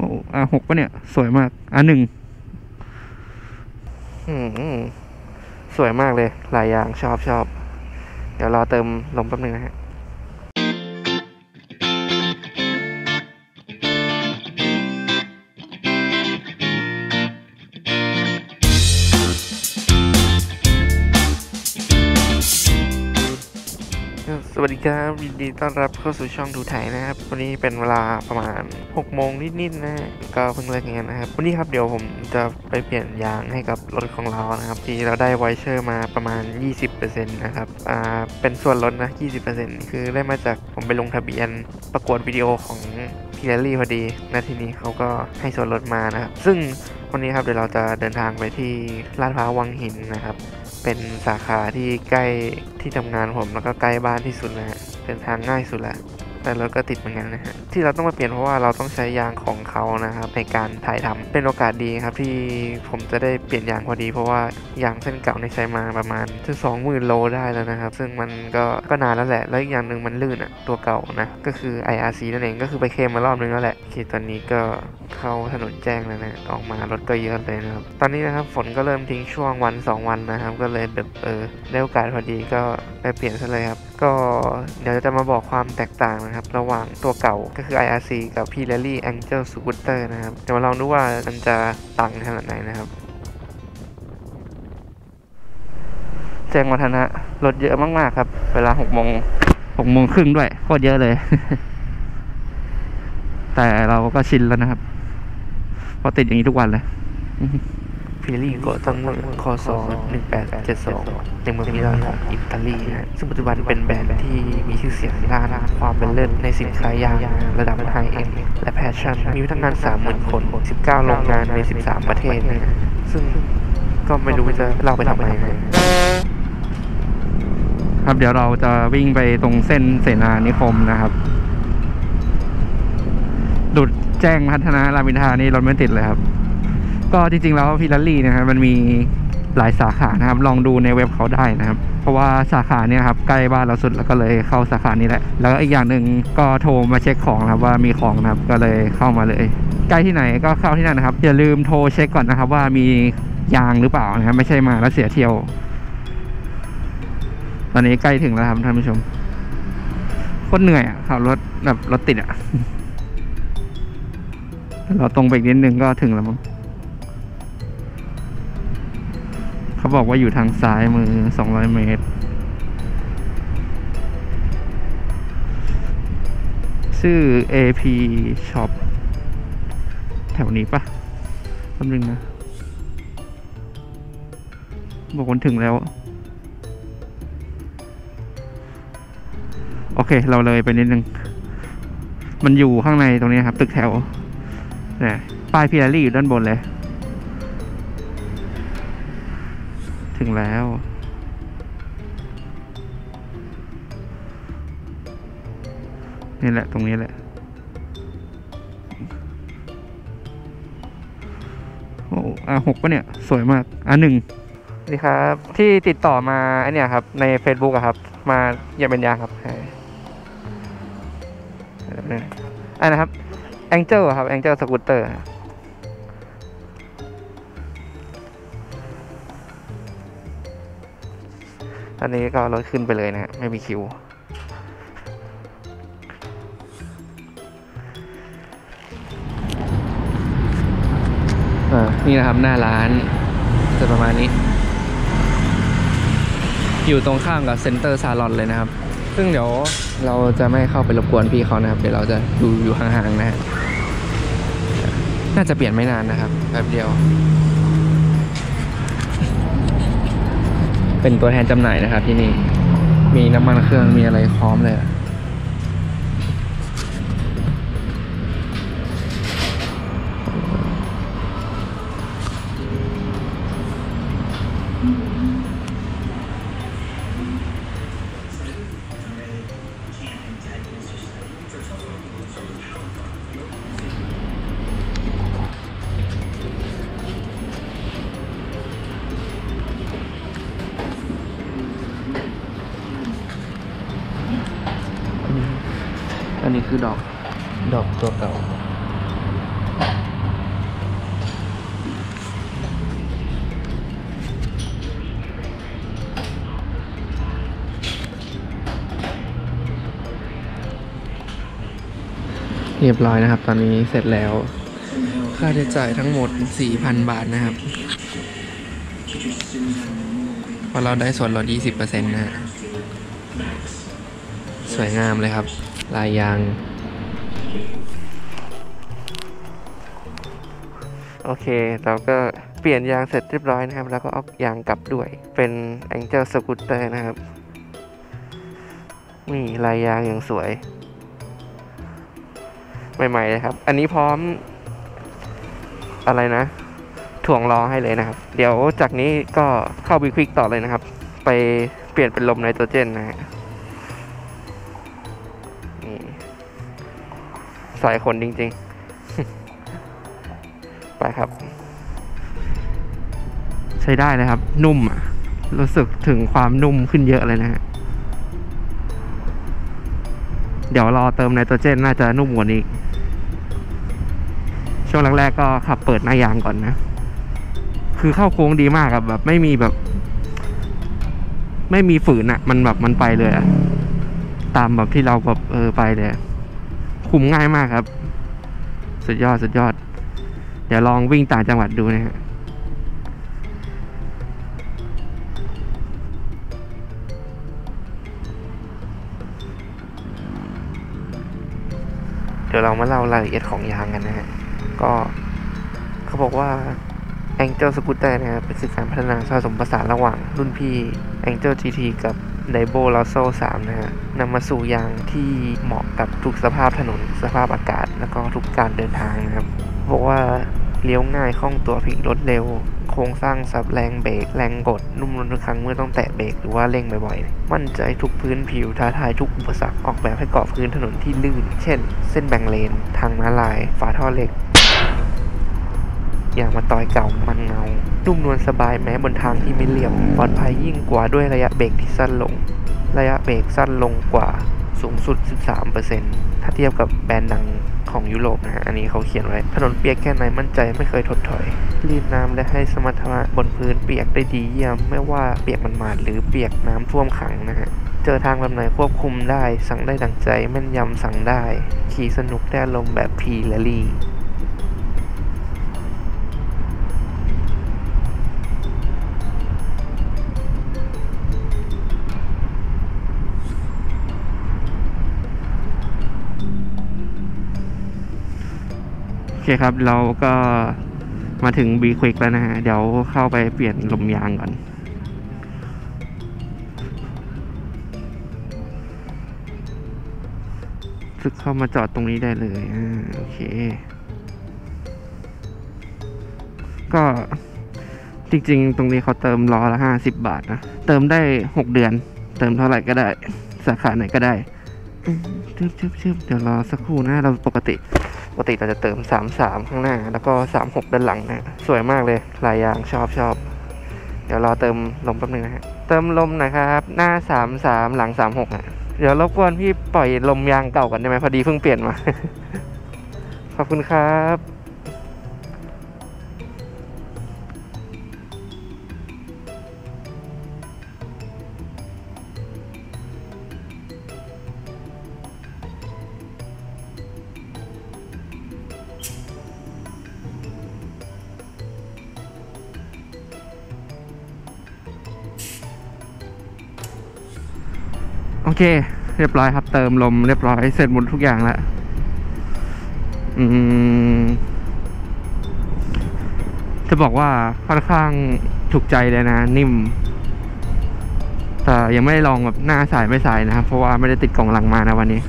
R6ปะเนี่ยสวยมาก R1สวยมากเลยหลายอย่างชอบเดี๋ยวรอเติมลมแป๊บนึงนะฮะสวัสดีครับยินดีต้อนรับเข้าสู่ช่องดูไถนะครับวันนี้เป็นเวลาประมาณ6 โมงนิดๆนะก็เพิ่งเลิกงานนะครับวันนี้ครับเดี๋ยวผมจะไปเปลี่ยนยางให้กับรถของเรานะครับที่เราได้ไวเชอร์มาประมาณ 20% นะครับเป็นส่วนลดนะ 20% คือได้มาจากผมไปลงทะเบียนประกวดวิดีโอของพี่แรลลี่พอดีนะทีนี้เขาก็ให้ส่วนลดมานะครับซึ่งวันนี้ครับเดี๋ยวเราจะเดินทางไปที่ลาดพร้าววังหินนะครับเป็นสาขาที่ใกล้ที่ทำงานผมแล้วก็ใกล้บ้านที่สุดนะฮะเดินทางง่ายสุดแหละแต่รถก็ติดเหมือนกันนะฮะที่เราต้องมาเปลี่ยนเพราะว่าเราต้องใช้ยางของเขานะครับในการถ่ายทำเป็นโอกาสดีครับที่ผมจะได้เปลี่ยนยางพอดีเพราะว่ายางเส้นเก่าในใช้มาประมาณถึง 20,000 โลได้แล้วนะครับซึ่งมันก็นานแล้วแหละแล้วอีกอย่างหนึ่งมันลื่นอ่ะตัวเก่านะก็คือ IRC นั่นเองก็คือไปเคลมมารอบนึงแล้วแหละที่ตอนนี้ก็เข้าถนนแจ้งแล้วนะออกมารถก็เยอะเลยนะครับตอนนี้นะครับฝนก็เริ่มทิ้งช่วงวัน 2 วันนะครับก็เลยแบบได้โอกาสพอดีก็ไปเปลี่ยนซะเลยครับก็เดี๋ยวจะมาบอกความแตกต่างนะครับระหว่างตัวเก่าก็คือ IRC กับ Pirelli Angel Scooter นะครับเดี๋ยวมาลองดูว่ามันจะต่างขนาดไหนนะครับแจ้งวัฒนะรถเยอะมากๆครับเวลา6 โมงครึ่งด้วยโคตรเยอะเลย แต่เราก็ชินแล้วนะครับเพราะติดอย่างนี้ทุกวันเลยพิลลี่ก็ตั้งคอสอ1872ในเมืองมิลานของอิตาลีนะซึ่งปัจจุบันเป็นแบรนด์ที่มีชื่อเสียงด้านความเป็นเลิศในสินค้ายางระดับไฮเอ็นด์และแฟชั่นมีพนักงาน 30,000 คน19 โรงงานใน 13 ประเทศนะซึ่งก็ไม่รู้จะเล่าไปทำไมครับเดี๋ยวเราจะวิ่งไปตรงเส้นเสนานิคมนะครับดุดแจ้งพัฒนารามอินทรานี่รถไม่ติดเลยครับก็จริงๆแล้วพิลลี่นะครับมันมีหลายสาขานะครับลองดูในเว็บเขาได้นะครับเพราะว่าสาขาเนี่ยครับใกล้บ้านเราสุดแล้วก็เลยเข้าสาขานี้แหละแล้วอีกอย่างหนึ่งก็โทรมาเช็คของนะครับว่ามีของนะครับก็เลยเข้ามาเลยใกล้ที่ไหนก็เข้าที่นั่นนะครับอย่าลืมโทรเช็คก่อนนะครับว่ามียางหรือเปล่านะครับไม่ใช่มาแล้วเสียเที่ยวตอนนี้ใกล้ถึงแล้วครับท่านผู้ชมโคตรเหนื่อยอ่ะขับรถแบบรถติดอ่ะเราตรงไปอีกนิดนึงก็ถึงแล้วมั้งเขาบอกว่าอยู่ทางซ้ายมือ200 เมตรชื่อ AP Shop แถวนี้ปะแป๊บนึงนะบอกว่าถึงแล้วโอเคเราเลยไปนิดนึงมันอยู่ข้างในตรงนี้ครับตึกแถวเนี่ยป้ายพิลลี่อยู่ด้านบนเลยถึงแล้วนี่แหละตรงนี้แหละโอ้R6ปะเนี่ยสวยมากR1นี่ครับที่ติดต่อมาไอเนี่ยครับใน Facebook อะครับมาอย่าเป็นยางครับอันนะครับ Angel ครับ Angel Scooter ตอนนี้ก็รถขึ้นไปเลยนะฮะไม่มีคิวนี่นะครับหน้าร้านจะประมาณนี้อยู่ตรงข้ามกับเซ็นเตอร์ซาลอนเลยนะครับซึ่งเดี๋ยวเราจะไม่เข้าไปรบกวนพี่เขานะครับเดี๋ยวเราจะดูอยู่ห่างๆนะฮะน่าจะเปลี่ยนไม่นานนะครับแป๊บเดียวเป็นตัวแทนจำหน่ายนะครับที่นี่มีน้ำมันเครื่องมีอะไรพร้อมเลยอันนี้คือดอกตัวเก่าเรียบร้อยนะครับตอนนี้เสร็จแล้วค่าใช้จ่ายทั้งหมด 4,000 บาทนะครับพอเราได้ส่วนลด 20% นะฮะสวยงามเลยครับลายยางโอเคเราก็เปลี่ยนยางเสร็จเรียบร้อยนะครับแล้วก็เอายางกลับด้วยเป็น Angel Scooter นะครับนี่ลายยางอย่างสวยใหม่ๆเลยครับอันนี้พร้อมอะไรนะถ่วงล้อให้เลยนะครับเดี๋ยวจากนี้ก็เข้าบีควิกต่อเลยนะครับไปเปลี่ยนเป็นลมไนโตรเจนนะฮะนี่สายขนจริงๆ ไปครับใช้ได้เลยครับนุ่มอ่ะรู้สึกถึงความนุ่มขึ้นเยอะเลยนะฮะเดี๋ยวรอเติมไนโตรเจนน่าจะนุ่มกว่านี้ช่วงแรกๆก็ขับเปิดหน้ายางก่อนนะคือเข้าโค้งดีมากครับแบบไม่มีฝืนอะมันแบบมันไปเลยอะตามแบบที่เราแบบไปเลยคุมง่ายมากครับสุดยอดเดี๋ยวลองวิ่งต่างจังหวัดดูนะฮะเดี๋ยวเรามาเล่ารายละเอียดของยางกันนะฮะก็เขาบอกว่า Angel Scooter นะครับเป็นสื่อการพัฒนาผสมผสานระหว่างรุ่นพี่ Angel GT กับ Daibo Lasso 3 นะฮะนำมาสู่ยางที่เหมาะกับทุกสภาพถนนสภาพอากาศแล้วก็ทุกการเดินทางนะครับบอกว่าเลี้ยวง่ายคล่องตัวพลิกรถเร็วโครงสร้างซับแรงเบรกแรงกดนุ่มนวลทุกครั้งเมื่อต้องแตะเบรกหรือว่าเร่งบ่อยๆมั่นใจทุกพื้นผิวท้าทายทุกอุปสรรคออกแบบให้เกาะพื้นถนนที่ลื่นเช่นเส้นแบ่งเลนทางม้าลายฝาท่อเหล็กอย่างมาตอยเก่ามันเงานุ่มนวลสบายแม้บนทางที่ไม่เรียบปลอดภัยยิ่งกว่าด้วยระยะเบรกที่สั้นลงระยะเบรกสั้นลงกว่าสูงสุด 13% ถ้าเทียบกับแบรนด์ดังของยุโรปนะฮะอันนี้เขาเขียนไว้ถนนเปียกแค่ไหนมั่นใจไม่เคยถดถอยรีดน้ำและให้สมรรถนะบนพื้นเปียกได้ดีเยี่ยมไม่ว่าเปียกมันมาดหรือเปียกน้ำท่วมขังนะฮะเจอทางแบบไหนควบคุมได้สั่งได้ดังใจแม่นยำสั่งได้ขี่สนุกได้ลมแบบพีและลีโอเคครับเราก็มาถึง B Quick แล้วนะฮะเดี๋ยวเข้าไปเปลี่ยนลมยางก่อนซึกเข้ามาจอดตรงนี้ได้เลยโอเคก็จริงๆตรงนี้เขาเติมล้อละ50 บาทนะเติมได้6 เดือนเติมเท่าไหร่ก็ได้สาขาไหนก็ได้ชึบเดี๋ยวรอสักครู่นะเราปกติเราจะเติม33ข้างหน้าแล้วก็36ด้านหลังนะสวยมากเลยลายยางชอบเดี๋ยวรอเติมลมแป๊บนึงนะฮะเติมลมนะครับหน้า33หลัง36อ่ะเดี๋ยวรบกวนพี่ปล่อยลมยางเก่าก่อนได้ไหมพอดีเพิ่งเปลี่ยนมา ขอบคุณครับโอเคเรียบร้อยครับเติมลมเรียบร้อยเสร็จหมดทุกอย่างแล้วจะบอกว่าค่อนข้างถูกใจเลยนะนิ่มแต่ยังไม่ได้ลองแบบหน้าสายไม่สายนะครับเพราะว่าไม่ได้ติดกล่องหลังมานะวันนี้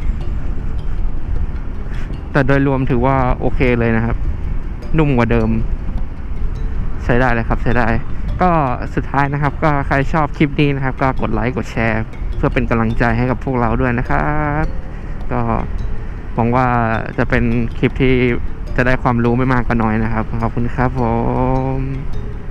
แต่โดยรวมถือว่าโอเคเลยนะครับนุ่มกว่าเดิมใช้ได้เลยครับใช้ได้ก็สุดท้ายนะครับก็ใครชอบคลิปนี้นะครับก็กดไลค์กดแชร์เพื่อเป็นกำลังใจให้กับพวกเราด้วยนะครับก็หวังว่าจะเป็นคลิปที่จะได้ความรู้ไม่มากก็น้อยนะครับขอบคุณครับผม